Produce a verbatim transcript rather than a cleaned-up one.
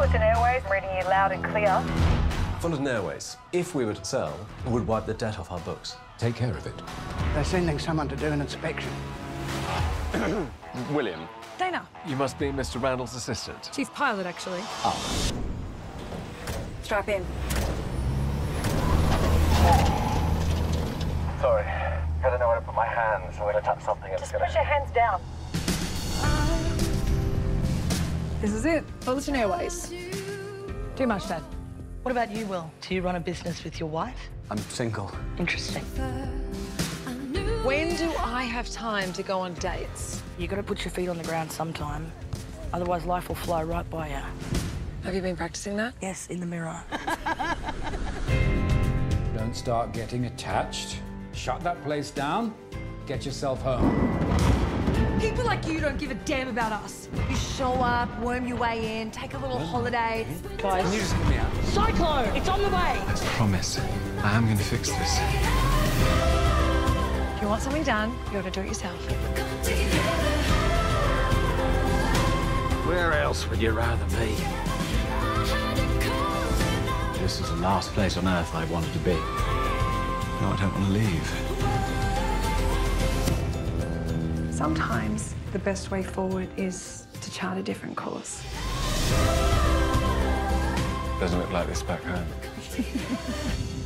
Fullerton Airways, I'm reading you loud and clear. Fullerton Airways, if we were to sell, would wipe the debt off our books. Take care of it. They're sending someone to do an inspection. William. Dana. You must be Mister Randall's assistant. Chief pilot, actually. Oh. Strap in. Sorry, I don't know where to put my hands, so I'm going to touch something and Just it's going put your hands down. This is it. Fullerton Airways. Too much, Dad. What about you, Will? Do you run a business with your wife? I'm single. Interesting. When do I have time to go on dates? You got to put your feet on the ground sometime. Otherwise, life will fly right by you. Have you been practicing that? Yes, in the mirror. Don't start getting attached. Shut that place down. Get yourself home. People like you don't give a damn about us. You show up, worm your way in, take a little holiday. Guys, Can you just get me out? Cyclone! It's on the way! I promise. I am going to fix this. If you want something done, you got to do it yourself. Where else would you rather be? This is the last place on Earth I wanted to be. No, I don't want to leave. Sometimes the best way forward is to chart a different course. Doesn't look like this back home.